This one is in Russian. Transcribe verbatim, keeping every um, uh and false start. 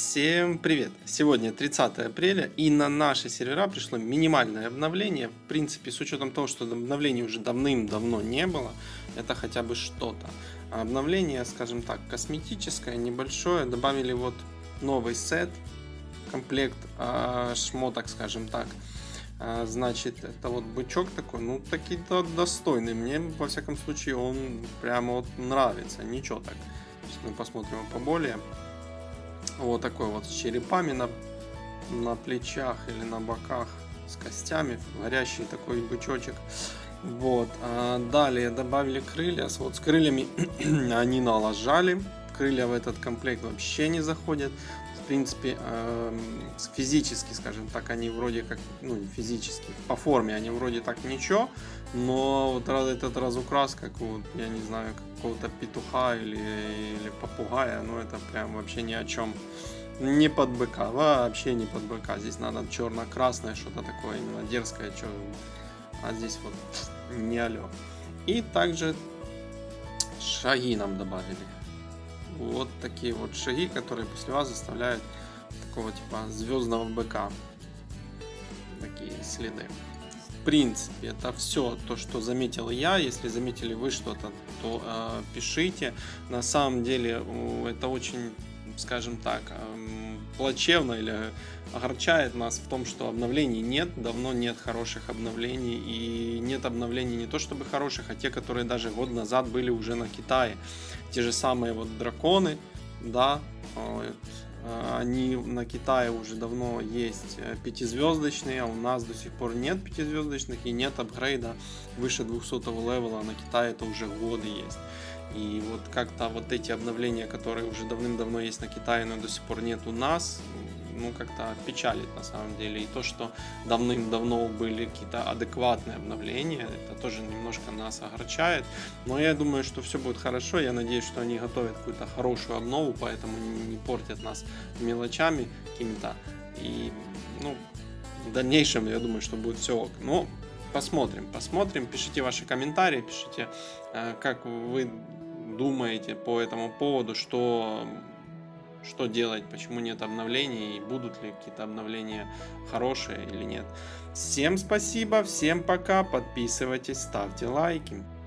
Всем привет! Сегодня тридцатое апреля, и на наши сервера пришло минимальное обновление. В принципе, с учетом того, что обновлений уже давным-давно не было, это хотя бы что-то. Обновление, скажем так, косметическое, небольшое. Добавили вот новый сет, комплект э, шмоток, скажем так. Э, значит, это вот бычок такой, ну, таки-то достойный. Мне, во всяком случае, он прямо вот нравится. Ничего так. Сейчас мы посмотрим его поболее. Вот такой вот с черепами на, на плечах или на боках, с костями, горящий такой бычочек. Вот. А далее добавили крылья. Вот с крыльями они налажали. Крылья в этот комплект вообще не заходят. В принципе, э, физически, скажем так, они вроде как, ну, физически, по форме они вроде так ничего, но вот этот разукрас, как вот, я не знаю, какого-то петуха или, или попугая, ну это прям вообще ни о чем. Не под быка, вообще не под быка. Здесь надо черно-красное, что-то такое именно дерзкое, что... а здесь вот не алё. И также шаги нам добавили. Вот такие вот шаги, которые после вас заставляют такого типа звездного быка. Такие следы. В принципе, это все то, что заметил я. Если заметили вы что-то, то э, пишите. На самом деле это очень, скажем так, э, плачевно или огорчает нас в том, что обновлений нет, давно нет хороших обновлений, и нет обновлений не то чтобы хороших, а те, которые даже год назад были уже на Китае. Те же самые вот драконы, да, они на Китае уже давно есть пятизвездочные, а у нас до сих пор нет пятизвездочных и нет апгрейда выше двухсотого левела, на Китае это уже годы есть. И вот как-то вот эти обновления, которые уже давным-давно есть на Китае, но до сих пор нет у нас, ну как-то печалит на самом деле. И то, что давным-давно были какие-то адекватные обновления, это тоже немножко нас огорчает. Но я думаю, что все будет хорошо. Я надеюсь, что они готовят какую-то хорошую обнову, поэтому не портят нас мелочами какими-то. И ну, в дальнейшем, я думаю, что будет все ок. Но посмотрим, посмотрим. Пишите ваши комментарии, пишите, как вы думаете по этому поводу, что... что делать, почему нет обновлений, и будут ли какие-то обновления хорошие или нет. Всем спасибо, всем пока, подписывайтесь, ставьте лайки.